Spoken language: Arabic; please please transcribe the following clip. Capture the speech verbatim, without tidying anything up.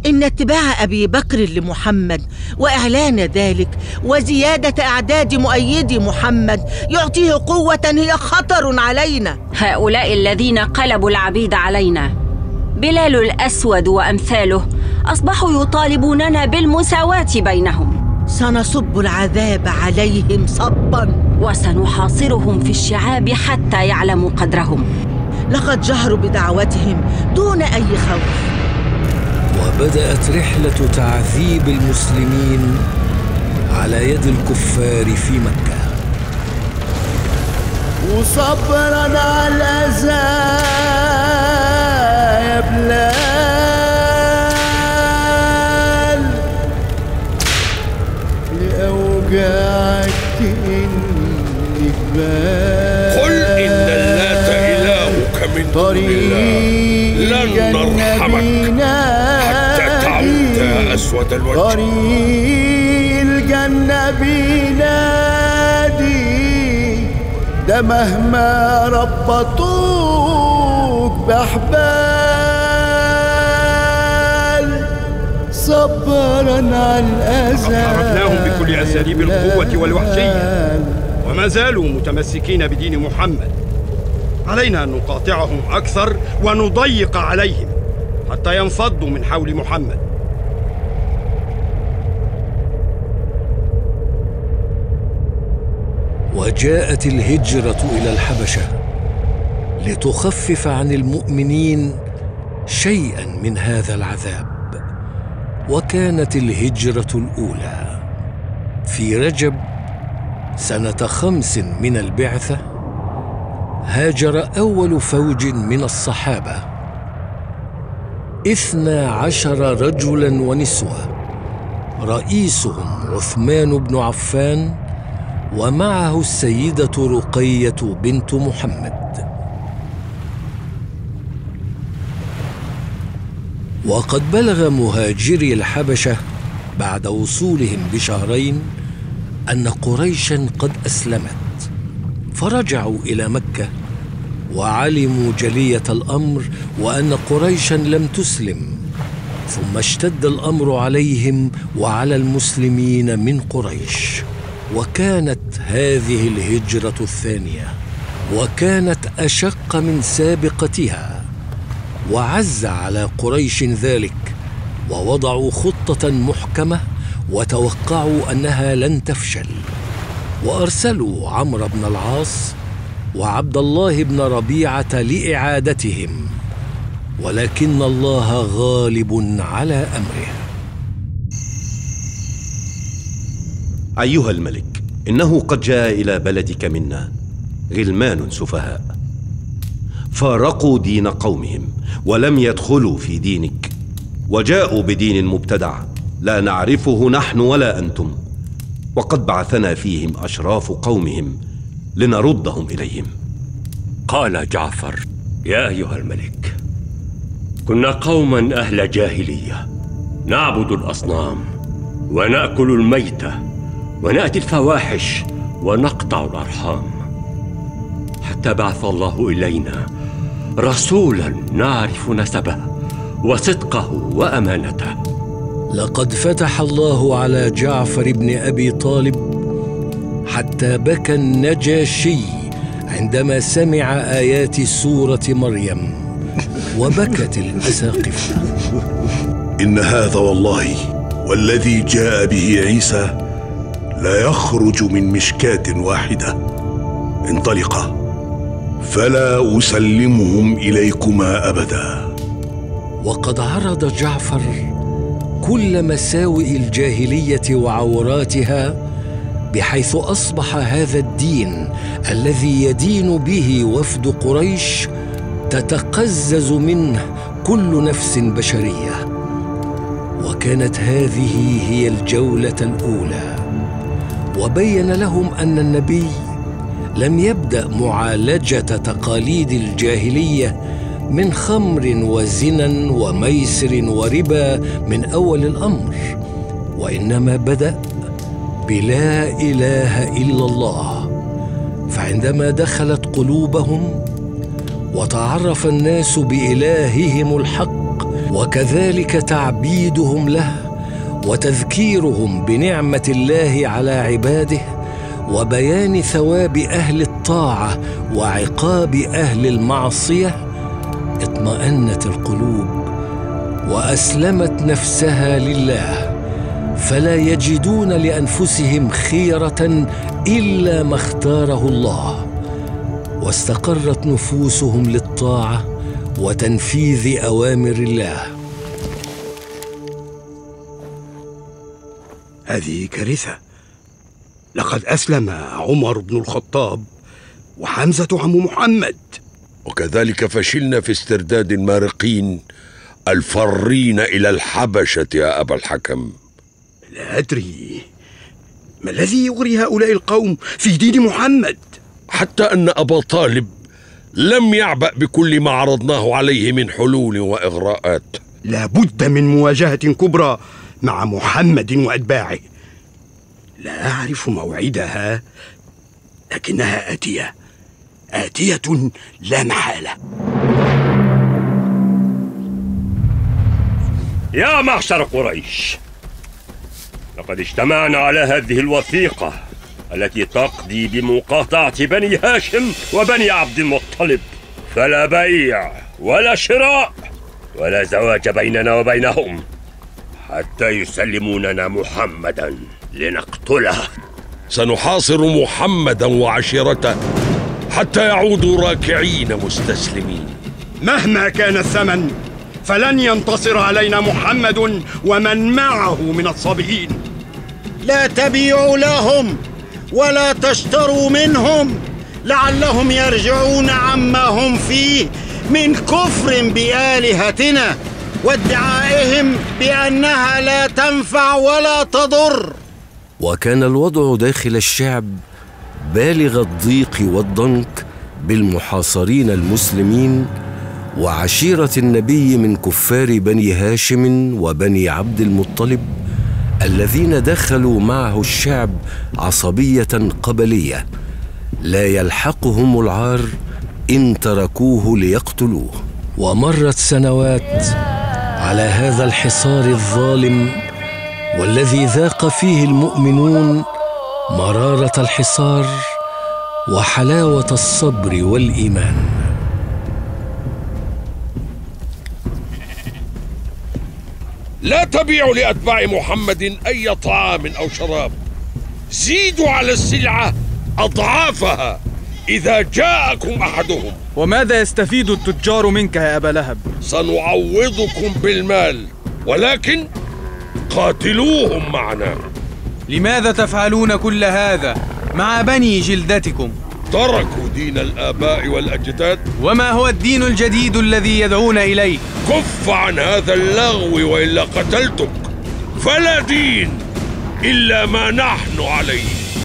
إن اتباع أبي بكر لمحمد وإعلان ذلك وزيادة أعداد مؤيدي محمد يعطيه قوة هي خطر علينا. هؤلاء الذين قلبوا العبيد علينا، بلال الأسود وأمثاله، أصبحوا يطالبوننا بالمساواة بينهم. سنصب العذاب عليهم صبا، وسنحاصرهم في الشعاب حتى يعلموا قدرهم. لقد جهروا بدعوتهم دون أي خوف. وبدأت رحلة تعذيب المسلمين على يد الكفار في مكة. وصبرا على الأذى يا بلال، لأوجاعك إني بال. قل إن اللات إلهك من دون الله، لن نرحمك حتى تعود يا أسود الوجه. طريق الجنة بينادي، ده مهما ربطوك بأحبال. صبرا على الأذى عرفناهم بكل أساليب القوة والوحشية، وما زالوا متمسكين بدين محمد. علينا أن نقاطعهم أكثر ونضيق عليهم حتى ينفضوا من حول محمد. وجاءت الهجرة إلى الحبشة لتخفف عن المؤمنين شيئاً من هذا العذاب. وكانت الهجرة الأولى في رجب سنة خمس من البعثة. هاجر أول فوج من الصحابة، اثنا عشر رجلاً ونسوة، رئيسهم عثمان بن عفان، ومعه السيدة رقية بنت محمد. وقد بلغ مهاجري الحبشة بعد وصولهم بشهرين أن قريشاً قد أسلمت، فرجعوا إلى مكة وعلموا جلية الأمر وأن قريشاً لم تسلم. ثم اشتد الأمر عليهم وعلى المسلمين من قريش. وكانت هذه الهجرة الثانية، وكانت أشق من سابقتها. وعز على قريش ذلك، ووضعوا خطة محكمة وتوقعوا أنها لن تفشل. وأرسلوا عمرو بن العاص وعبد الله بن ربيعة لإعادتهم، ولكن الله غالب على أمره. أيها الملك، إنه قد جاء إلى بلدك منا غلمان سفهاء، فارقوا دين قومهم ولم يدخلوا في دينك، وجاءوا بدين مبتدع لا نعرفه نحن ولا أنتم، وقد بعثنا فيهم أشراف قومهم لنردهم إليهم. قال جعفر: يا أيها الملك، كنا قوما أهل جاهلية، نعبد الأصنام ونأكل الميتة ونأتي الفواحش ونقطع الأرحام، حتى بعث الله إلينا رسولا نعرف نسبه وصدقه وأمانته. لقد فتح الله على جعفر بن أبي طالب حتى بكى النجاشي عندما سمع آيات سورة مريم، وبكت الأساقفة. إن هذا والله والذي جاء به عيسى لا يخرج من مشكاة واحدة، انطلقا فلا أسلمهم إليكما أبدا. وقد عرض جعفر كل مساوئ الجاهلية وعوراتها، بحيث أصبح هذا الدين الذي يدين به وفد قريش تتقزز منه كل نفس بشرية. وكانت هذه هي الجولة الأولى، وبين لهم أن النبي لم يبدأ معالجة تقاليد الجاهلية من خمر وزنا وميسر وربا من أول الأمر، وإنما بدأ بلا إله إلا الله. فعندما دخلت قلوبهم وتعرف الناس بإلههم الحق وكذلك تعبيدهم له وتذكيرهم بنعمة الله على عباده وبيان ثواب أهل الطاعة وعقاب أهل المعصية اطمأنت القلوب وأسلمت نفسها لله، فلا يجدون لأنفسهم خيرة إلا ما اختاره الله، واستقرت نفوسهم للطاعة وتنفيذ أوامر الله. هذه كارثة. لقد أسلم عمر بن الخطاب وحمزة عم محمد، وكذلك فشلنا في استرداد المارقين الفارين إلى الحبشة يا أبا الحكم. لا أدري ما الذي يغري هؤلاء القوم في دين محمد. حتى أن أبا طالب لم يعبأ بكل ما عرضناه عليه من حلول وإغراءات. لا بد من مواجهة كبرى مع محمد وأتباعه. لا أعرف موعدها، لكنها آتية آتية لا محالة. يا معشر قريش، لقد اجتمعنا على هذه الوثيقة التي تقضي بمقاطعة بني هاشم وبني عبد المطلب، فلا بيع ولا شراء ولا زواج بيننا وبينهم حتى يسلموننا محمدا لنقتله. سنحاصر محمدا وعشيرته حتى يعودوا راكعين مستسلمين. مهما كان الثمن فلن ينتصر علينا محمد ومن معه من الصابئين. لا تبيعوا لهم ولا تشتروا منهم لعلهم يرجعون عما هم فيه من كفر بآلهتنا وادعائهم بأنها لا تنفع ولا تضر. وكان الوضع داخل الشعب بالغ الضيق والضنك بالمحاصرين المسلمين وعشيرة النبي من كفار بني هاشم وبني عبد المطلب الذين دخلوا معه الشعب عصبية قبلية لا يلحقهم العار إن تركوه ليقتلوه. ومرت سنوات على هذا الحصار الظالم والذي ذاق فيه المؤمنون مرارة الحصار وحلاوة الصبر والإيمان. لا تبيعوا لأتباع محمد أي طعام أو شراب، زيدوا على السلعة أضعافها إذا جاءكم أحدهم. وماذا يستفيد التجار منك يا أبا لهب؟ سنعوضكم بالمال، ولكن قاتلوهم معنا. لماذا تفعلون كل هذا مع بني جلدتكم؟ تركوا دين الآباء والأجداد. وما هو الدين الجديد الذي يدعون إليه؟ كف عن هذا اللغو وإلا قتلتك، فلا دين إلا ما نحن عليه.